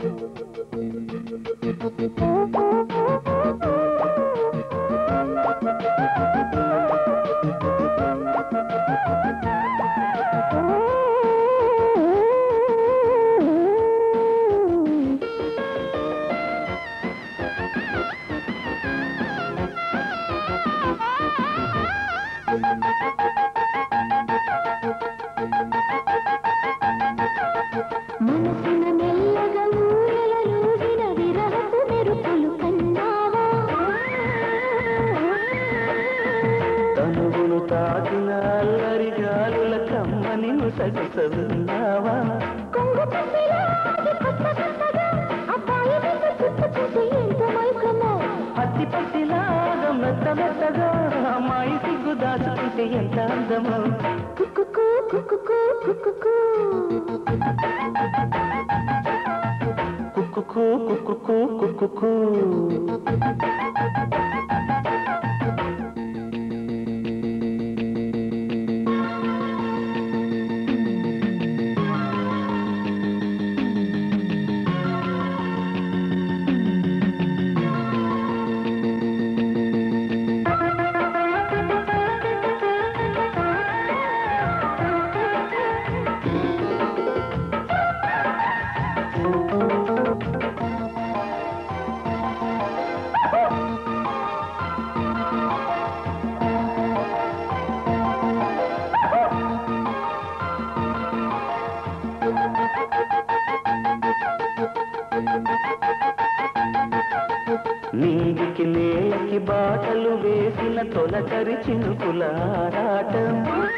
నీటికి నేలకి బాటలు వేసిన తొలకరి చినుకుల ఆరాటం,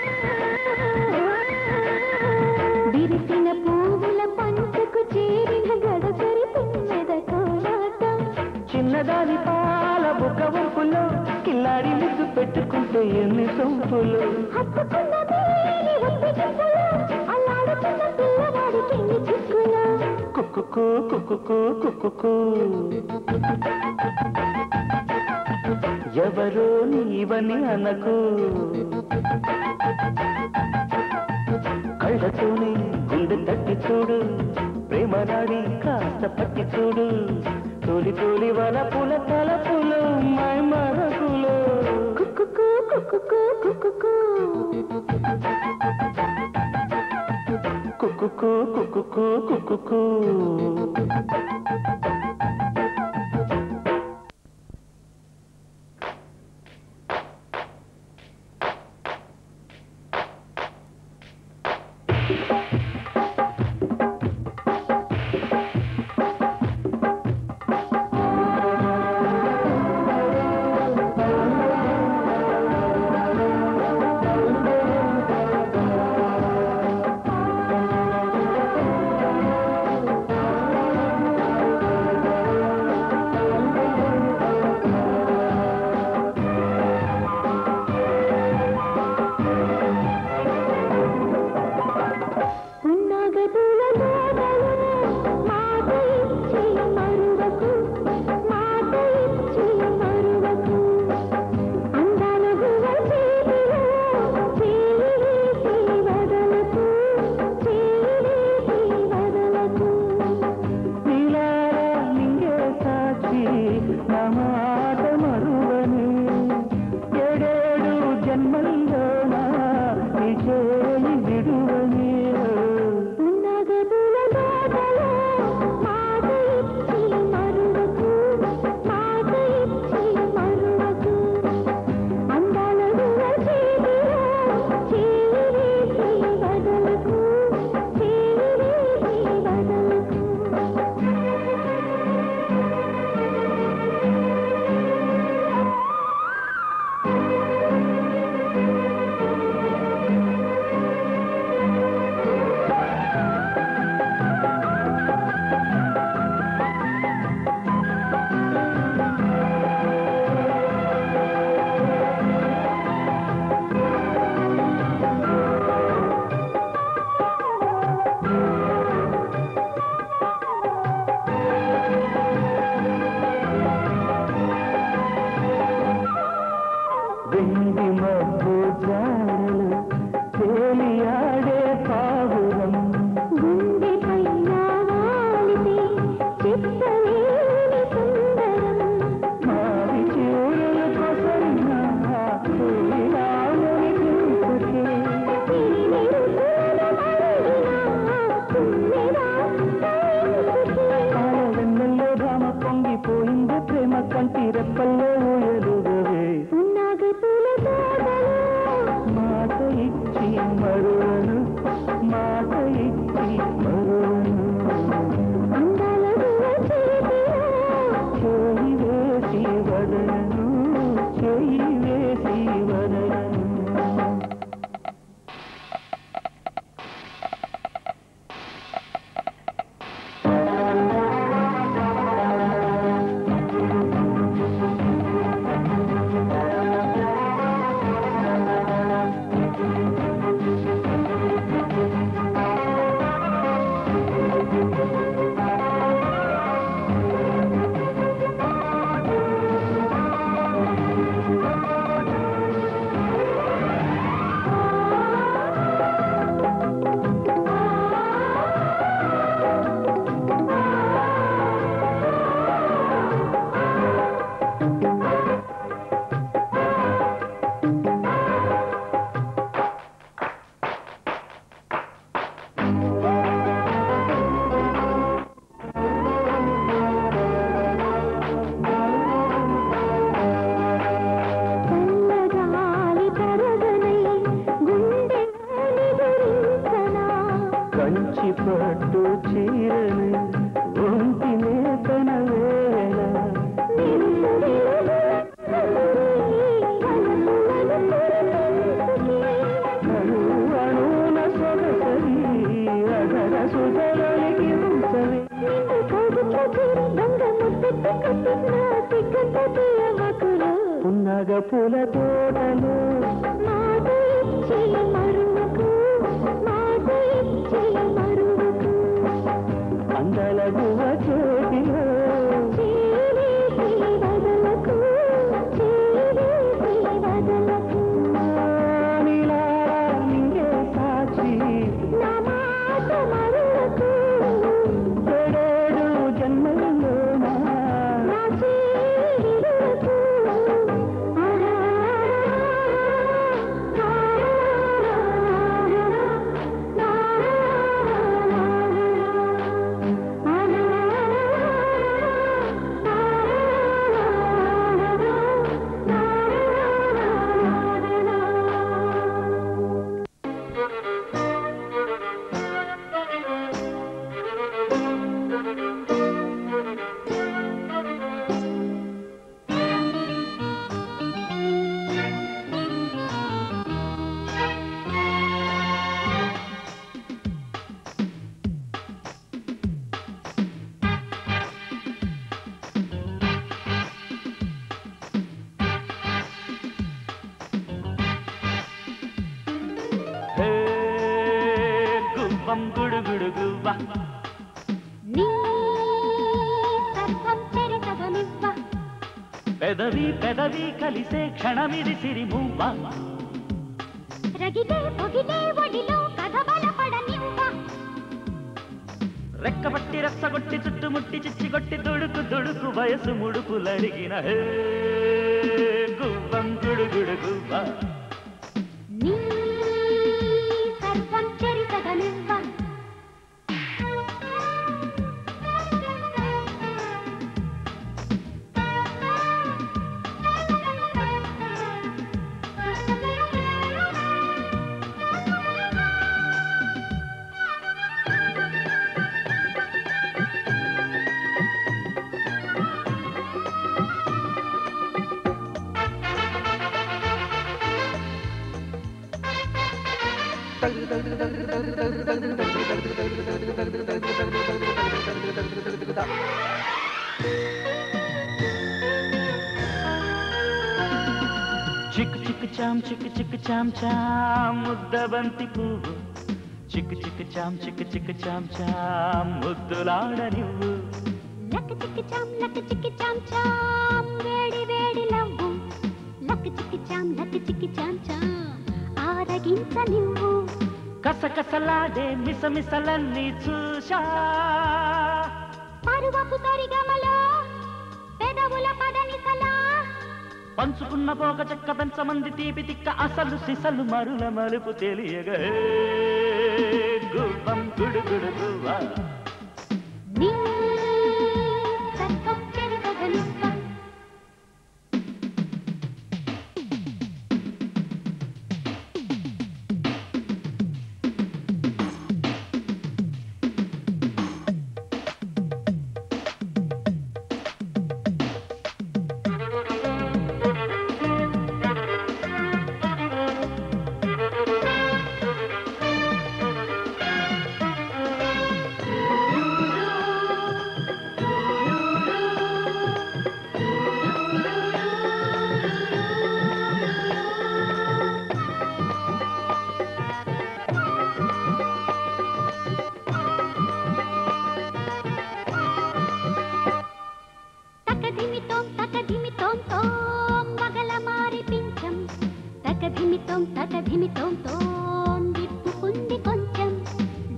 విరిసిన పువ్వుల పంటకు చేరిన గడసరి తుమ్మెద కోలాటం, చిన్నదాని పాల బుక్క వంపులో కిల్లాడి ముద్దు పెట్టుకుంటే ఎన్ని సొంపులు, హత్తుకున్న మేని ఒత్తిడిలో అల్లాడుతున్న పిల్లవాడికి ఎన్ని చిక్కులు, కుక్కుకు కుక్కుకు కుక్కుకు ఎవరో నీవని అనకు, కళ్ళతోనే గుండె తట్టి చూడు, ప్రేమ నాడి కాస్త పట్టి చూడు, తోలి తోలి వలపుల తలపులు మై మరకులు, కుక్కుకు కుక్కుకు కుక్కుకు కుక్కుకు కుక్కుకు కుక్కుకు. పున్నగ పూల తోటలు అందల గువ చేతిలో నింగే సాక్షి ఏడేడు జన్మల్లోనా గుడుగుడుగువ్వ పెదవి పెదవి కలిసే క్షణమిది సిరిమువ్వ రెక్కబట్టి రచ్చగొట్టి చుట్టుముట్టి చిచ్చిగొట్టి దుడుకు దుడుకు వయసు ముడుపులడిగిన హే గువ్వం గుడుగుడుగువ్వ చిక్కు చిక్కు చాం చిక్కు చిక్కు చాం చాం ముద్దబంతి పువ్వు చిక్కు చిక్కు చాం చిక్కు చిక్కు చాం చాం ముద్దులాడ నువ్వు లక్ చిక్కు చాం చాం వేడి వేడి లవ్వు లక్ చిక్కు చాం చాం ఆరగించ నువ్వు కసకసలాడే మిసమిసలన్నీ చూశా పరువపు సరిగమలో పెదవుల పదనిసలా పంచుకున్న పోక చెక్క పెంచమంది తీపి తిక్క అసలు సిసలు మరుల మలుపు తెలియగా గువ్వం గుడుగుడు గువ్వ నీ సర్వం చెరుగనివ్వ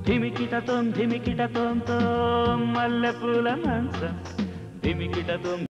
ధిమికిటతోం ధిమికిటతోం మల్లెపూల మంచం ధిమికిటతోం